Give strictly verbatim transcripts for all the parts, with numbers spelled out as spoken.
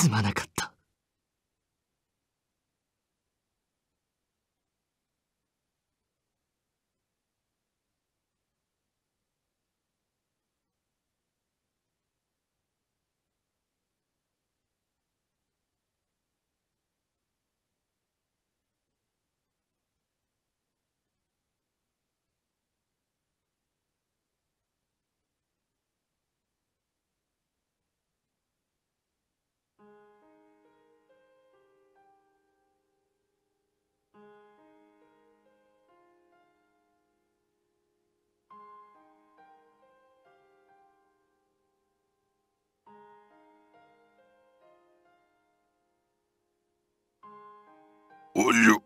すまなかった。 お嬢。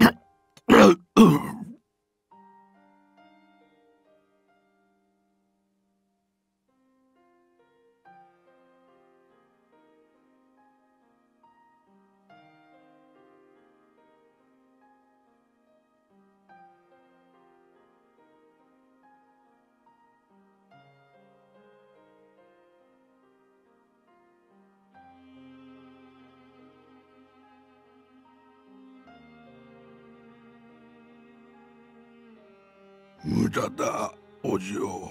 無駄だ、お嬢。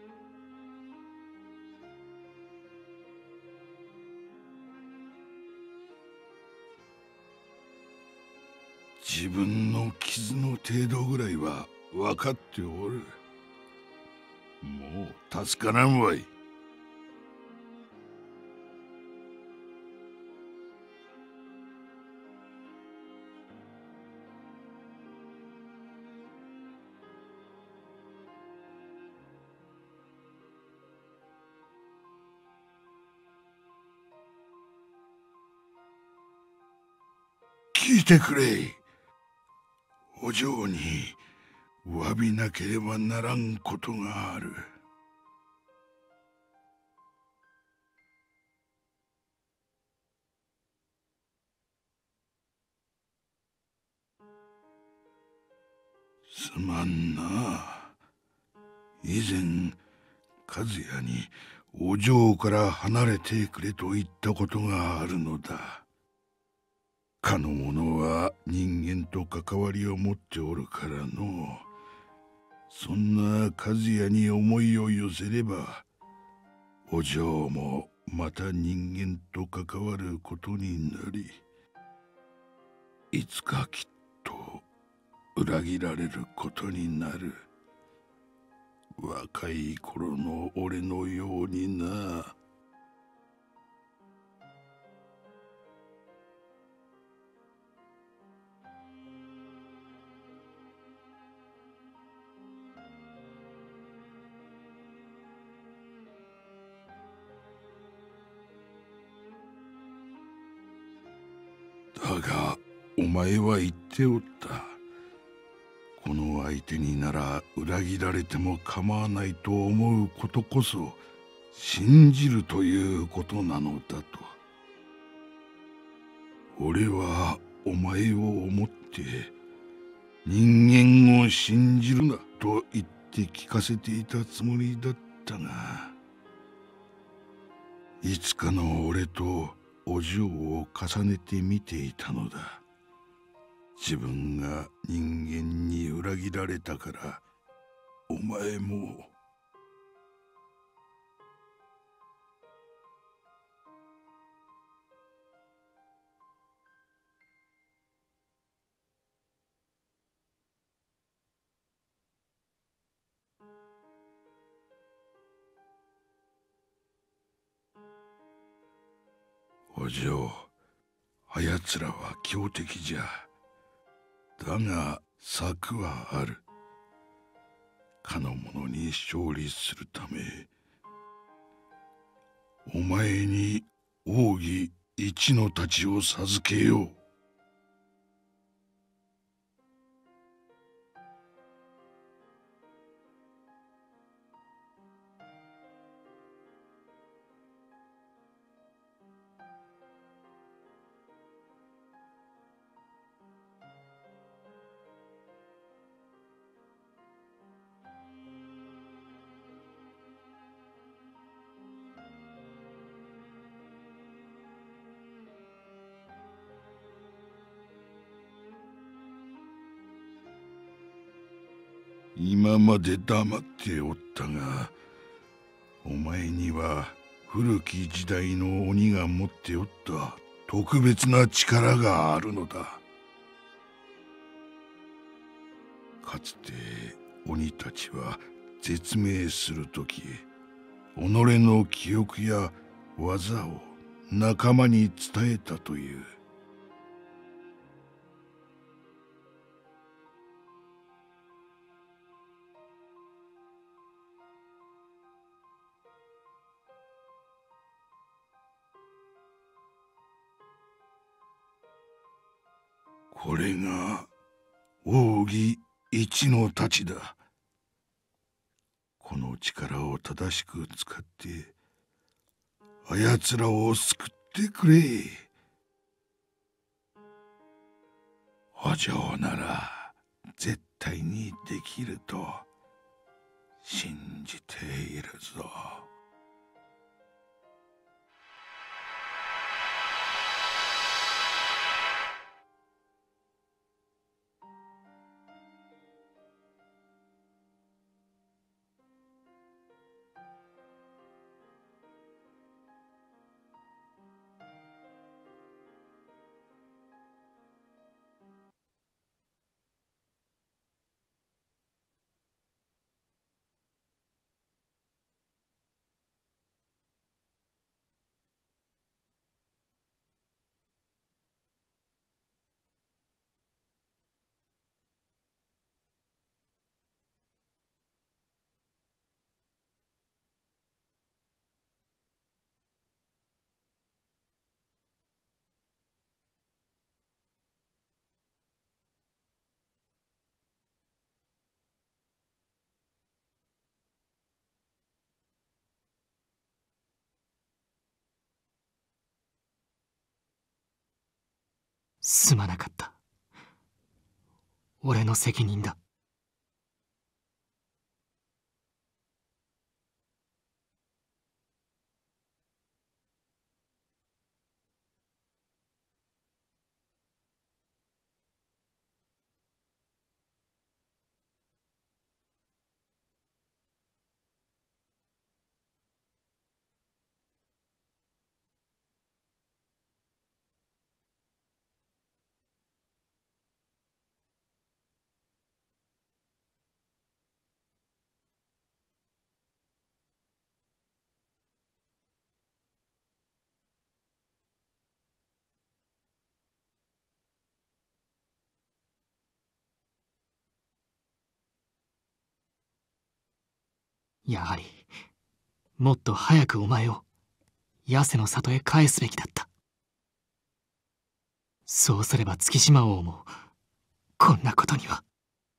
自分の傷の程度ぐらいは分かっておる。もう助からんわい。聞いてくれ。お嬢に詫びなければならんことがある。すまんな。以前和也にお嬢から離れてくれと言ったことがあるのだ。かの者は人間と関わりを持っておるからの。そんな和也に思いを寄せれば、お嬢もまた人間と関わることになり、いつかきっと裏切られることになる。若い頃の俺のようにな。だがお前は言っておった。この相手になら裏切られても構わないと思うことこそ信じるということなのだと。俺はお前を思って人間を信じるなと言って聞かせていたつもりだったが、いつかの俺とお嬢を重ねて見ていたのだ。自分が人間に裏切られたからお前も。お嬢、あやつらは強敵じゃ。だが策はある。かの者に勝利するため、お前に奥義一の太刀を授けよう。 今まで黙っておったが、お前には古き時代の鬼が持っておった特別な力があるのだ。かつて鬼たちは絶命するとき、己の記憶や技を仲間に伝えたという。これが奥義一の太刀だ。この力を正しく使ってあやつらを救ってくれ。お嬢なら絶対にできると信じているぞ。 すまなかった。俺の責任だ。やはりもっと早くお前を八瀬の里へ返すべきだった。そうすれば月島王もこんなことには。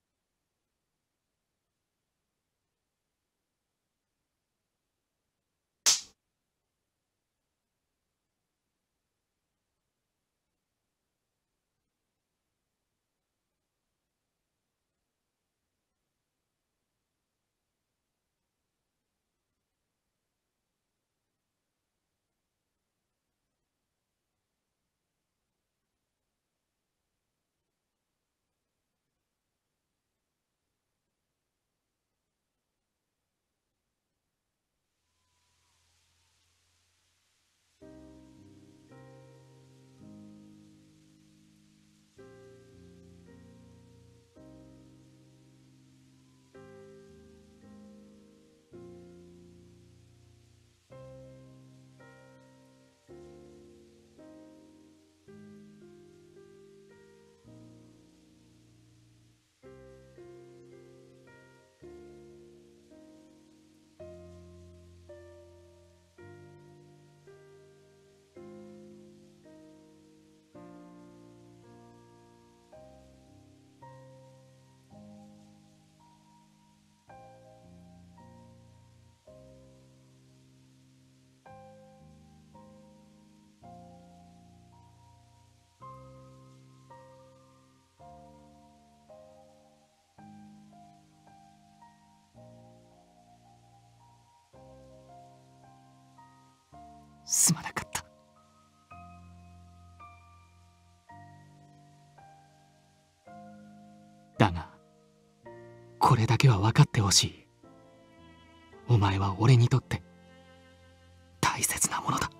すまなかった。だがこれれだけは分かってほしい。お前は俺にとって大切なものだ。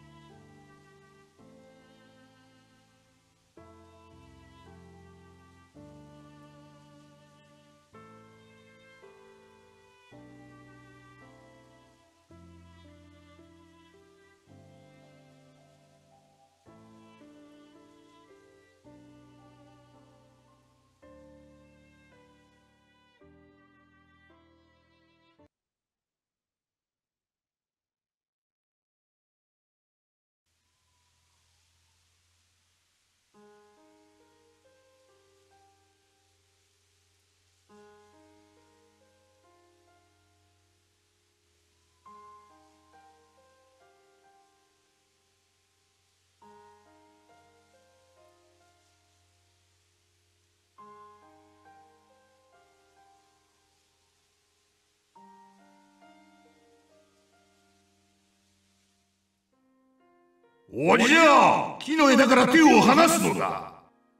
おじゃ、木の枝から手を離すのだ。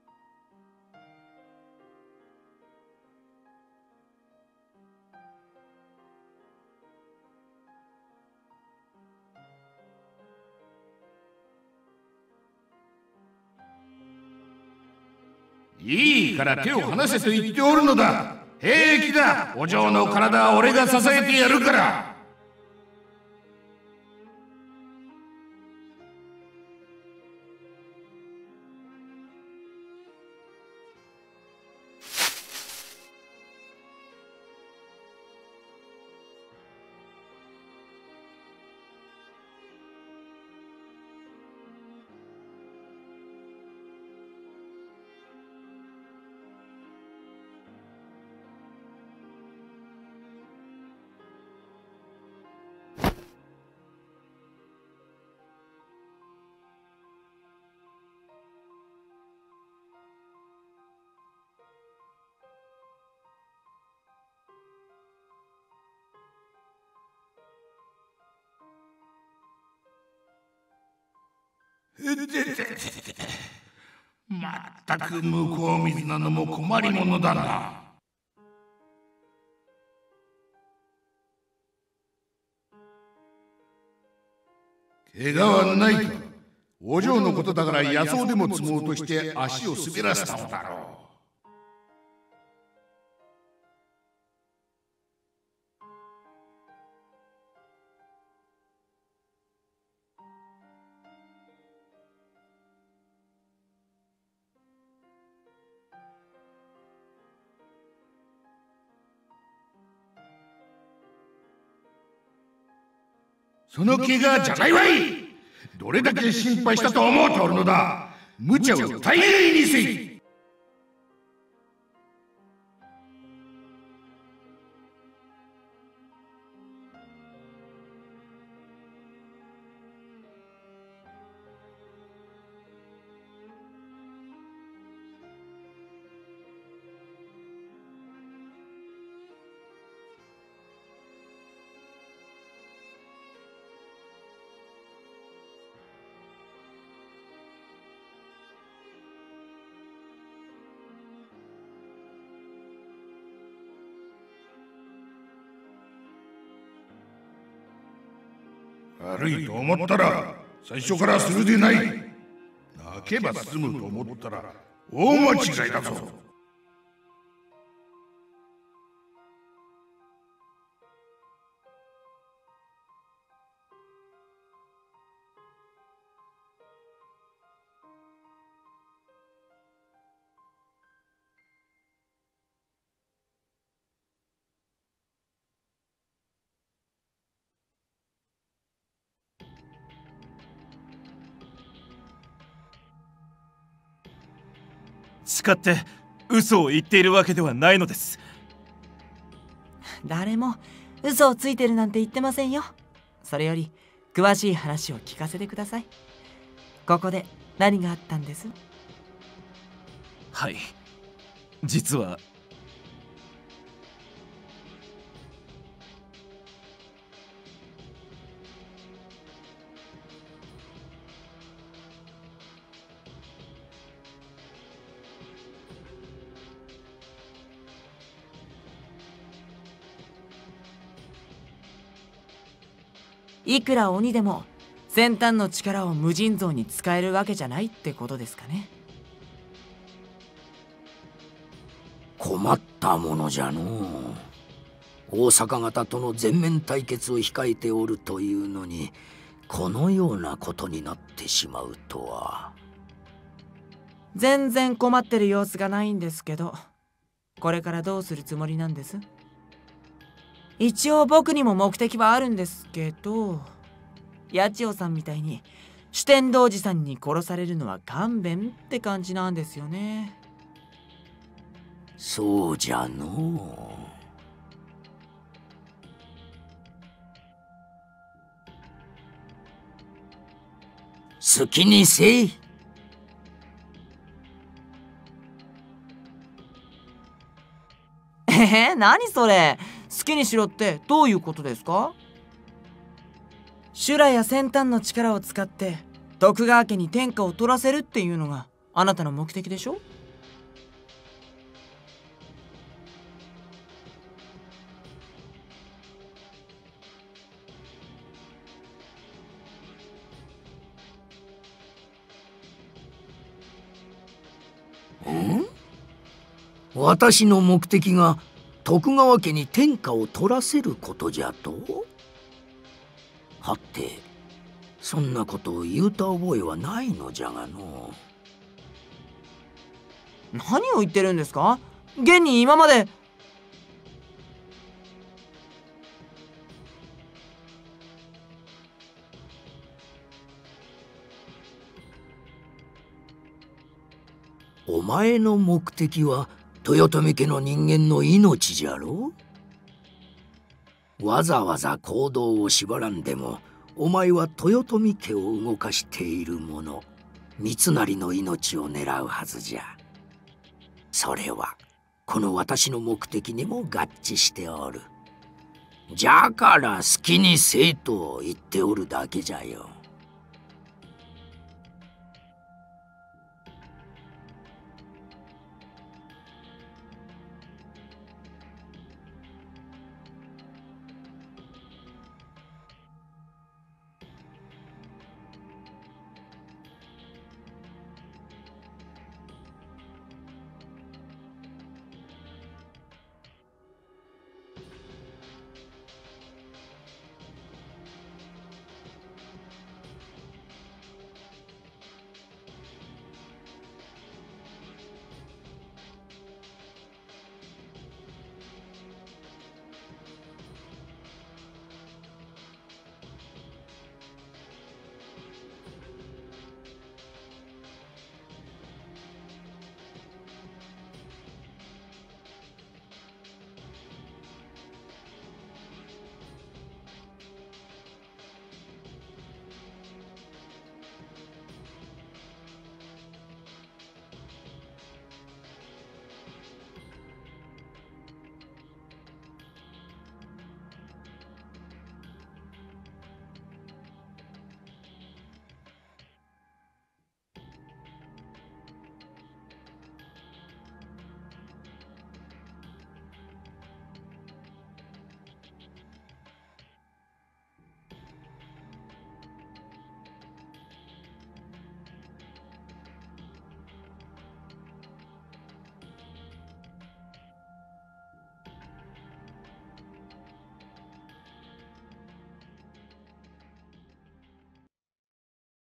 いいから手を離せと言っておるのだ。平気だ。お嬢の体は俺が支えてやるから。まったく向こう水なのも困りものだな。怪我はないか。お嬢のことだから野草でも積もうとして足を滑らせたのだろう。その怪我じゃないわい。どれだけ心配したと思うておるのだ。無茶を大概にせい。悪いと思ったら最初からするでない。泣けば済むと思ったら大間違いだぞ。 誓って嘘を言っているわけではないのです。 誰も嘘をついてるなんて言ってませんよ。それより詳しい話を聞かせてください。ここで何があったんです？ はい、実はいくら鬼でも先端の力を無尽蔵に使えるわけじゃないってことですかね。 困ったものじゃのう。大阪方との全面対決を控えておるというのに、このようなことになってしまうとは。 全然困ってる様子がないんですけど、これからどうするつもりなんです？一応僕にも目的はあるんですけど、八千代さんみたいに酒呑童子さんに殺されるのは勘弁って感じなんですよね。 そうじゃのう。好きにせい。 えー、何それ。好きにしろってどういうことですか？修羅や先端の力を使って徳川家に天下を取らせるっていうのがあなたの目的でしょ？ ん？私の目的が徳川家に天下を取らせることじゃと？はて、そんなことを言うた覚えはないのじゃがの。 何を言ってるんですか？現に今まで。 お前の目的は豊臣家の人間の命じゃろう。わざわざ行動を縛らんでも、お前は豊臣家を動かしている者、三成の命を狙うはずじゃ。それはこの私の目的にも合致しておる。じゃから好きにせえと言っておるだけじゃよ。